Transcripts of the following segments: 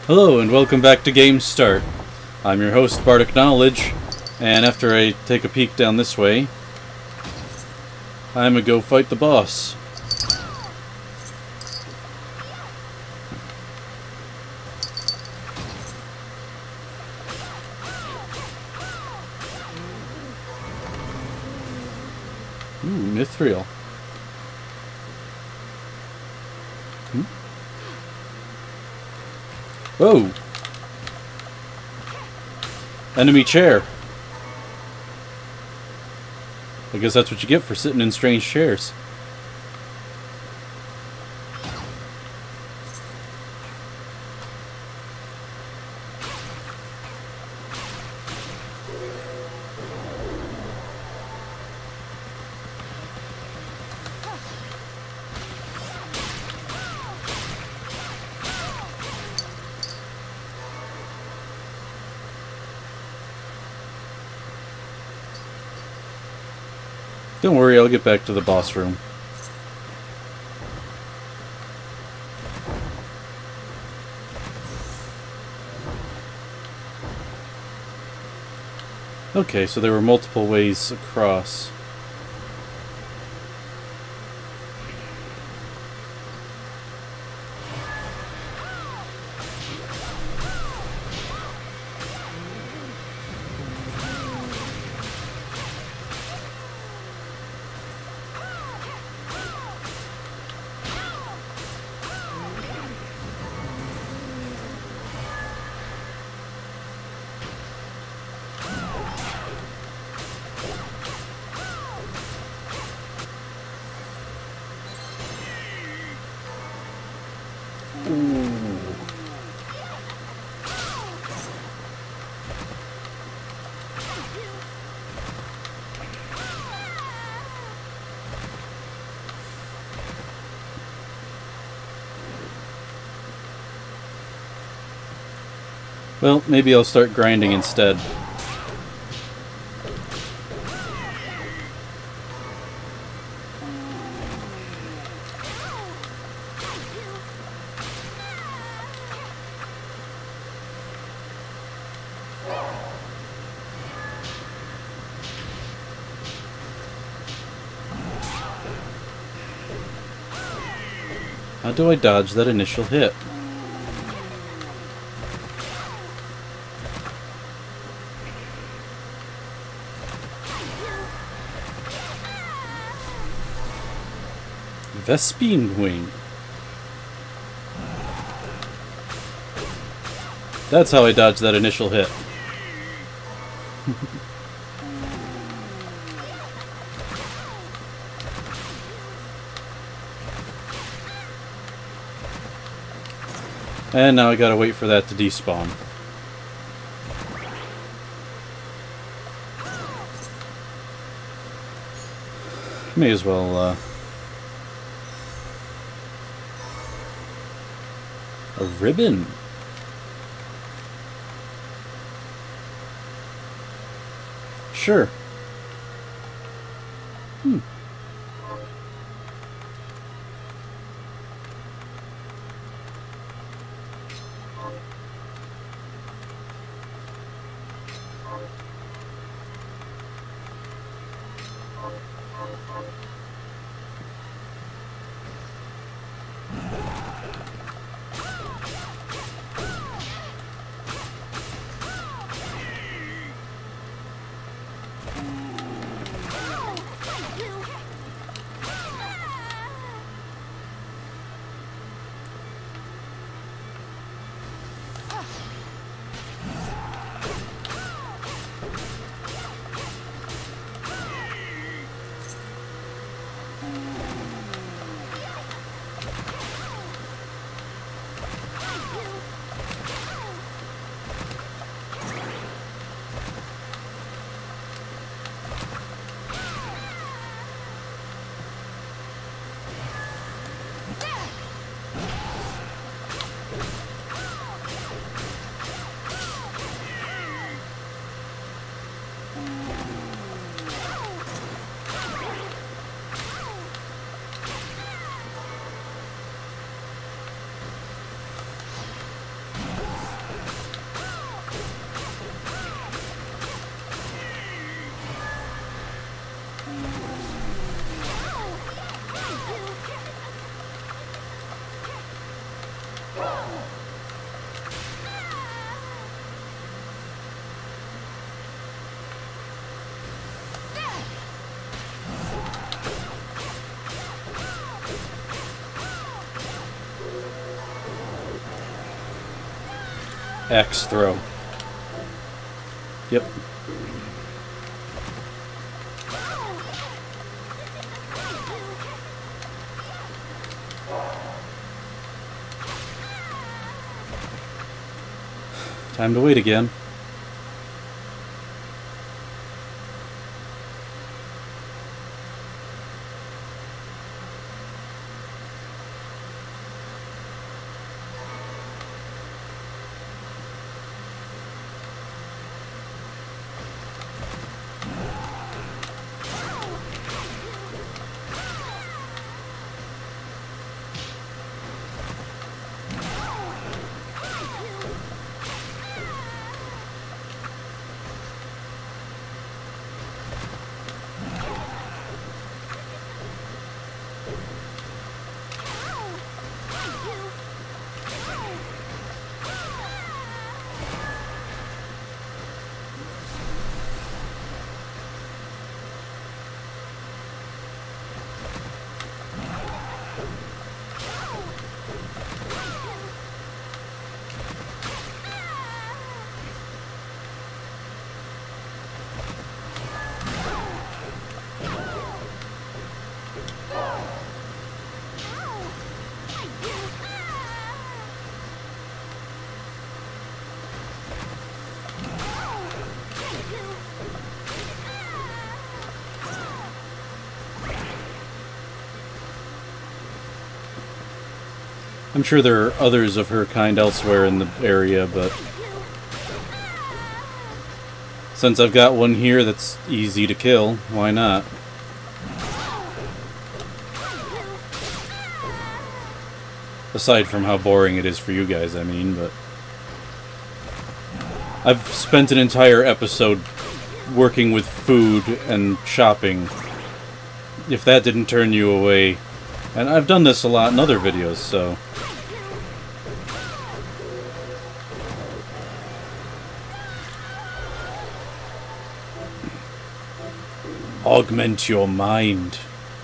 Hello and welcome back to Game Start. I'm your host, Bardic Knowledge, and after I take a peek down this way, I'm gonna go fight the boss. Ooh, Mithril. Whoa! Enemy chair. I guess that's what you get for sitting in strange chairs. Don't worry, I'll get back to the boss room. Okay, so there were multiple ways across. Well, maybe I'll start grinding instead. How do I dodge that initial hit? Vespine Wing. That's how I dodged that initial hit. And now I gotta wait for that to despawn. May as well, a ribbon. Sure. Axe throw. Yep. Time to wait again. I'm sure there are others of her kind elsewhere in the area, but since I've got one here that's easy to kill, why not? Aside from how boring it is for you guys, I mean, but I've spent an entire episode working with food and shopping. If that didn't turn you away, and I've done this a lot in other videos, so... Augment your mind.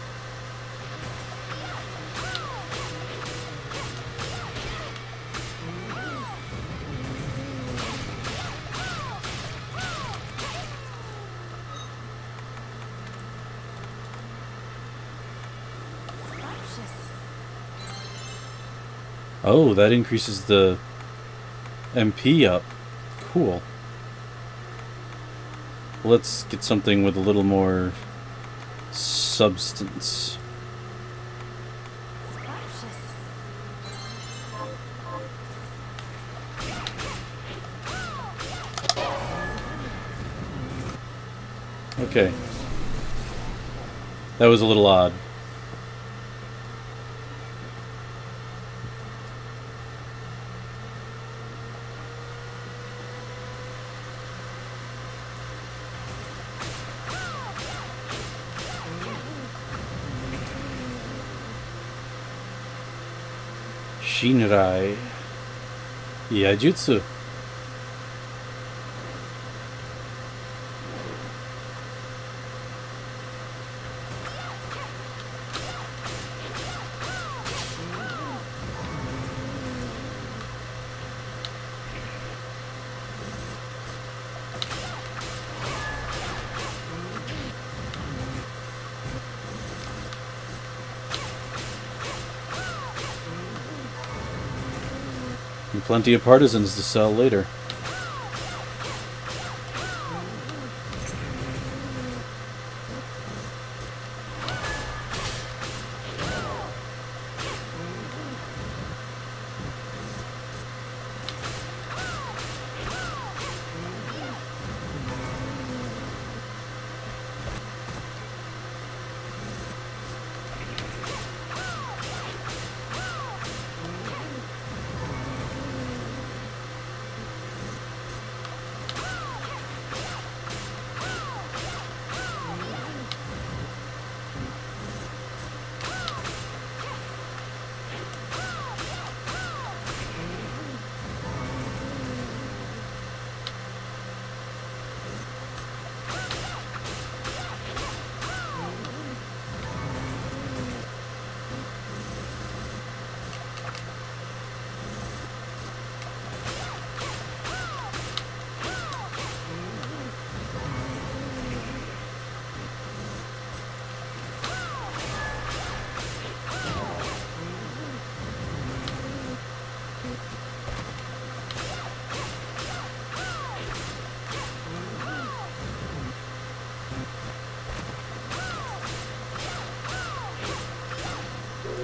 Oh, that increases the MP up. Cool. Let's get something with a little more substance. Okay. That was a little odd. Shinrai Yaijutsu. And plenty of partisans to sell later.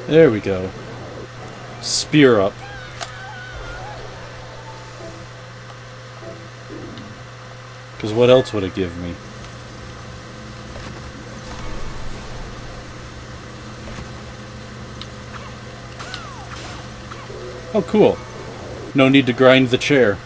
There we go. Spear up. Because what else would it give me? Oh, cool. No need to grind the chair.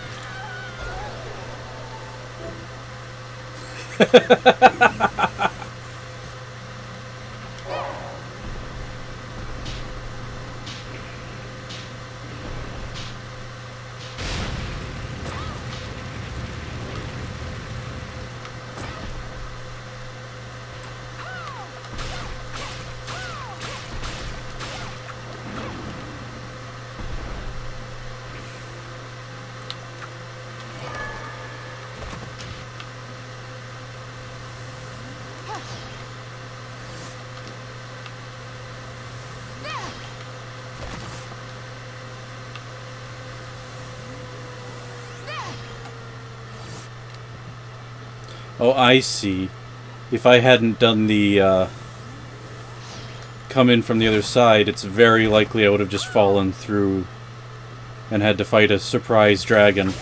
Oh, I see. If I hadn't done the, come in from the other side, it's very likely I would have just fallen through and had to fight a surprise dragon.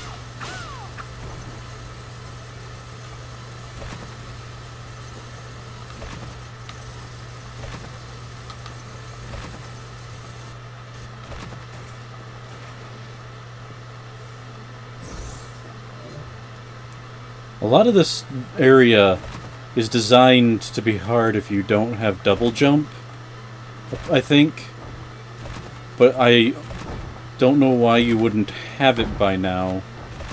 A lot of this area is designed to be hard if you don't have double jump, I think. But I don't know why you wouldn't have it by now.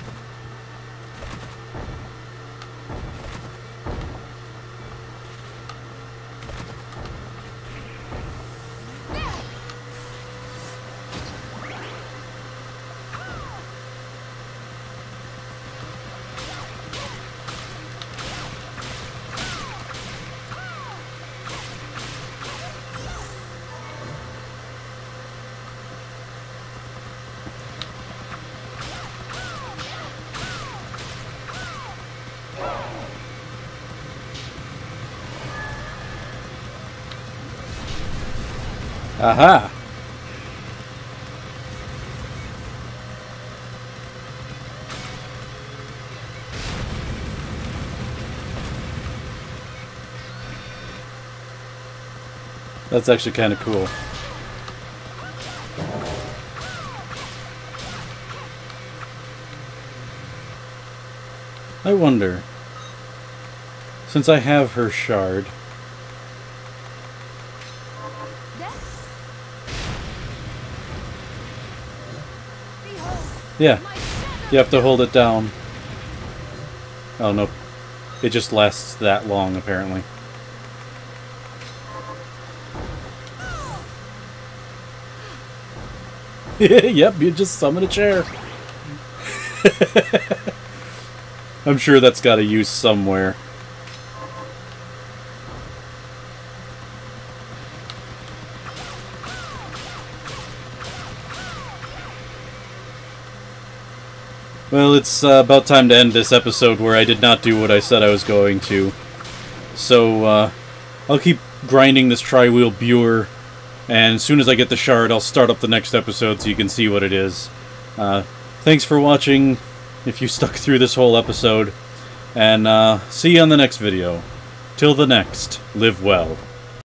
Aha! That's actually kind of cool. I wonder, since I have her shard, yeah, you have to hold it down. Oh no, it just lasts that long apparently. Yep, you just summon a chair. I'm sure that's got a use somewhere. Well, it's about time to end this episode where I did not do what I said I was going to. So, I'll keep grinding this tri-wheel Buer, and as soon as I get the shard, I'll start up the next episode so you can see what it is. Thanks for watching, if you stuck through this whole episode, and see you on the next video. Till the next, live well.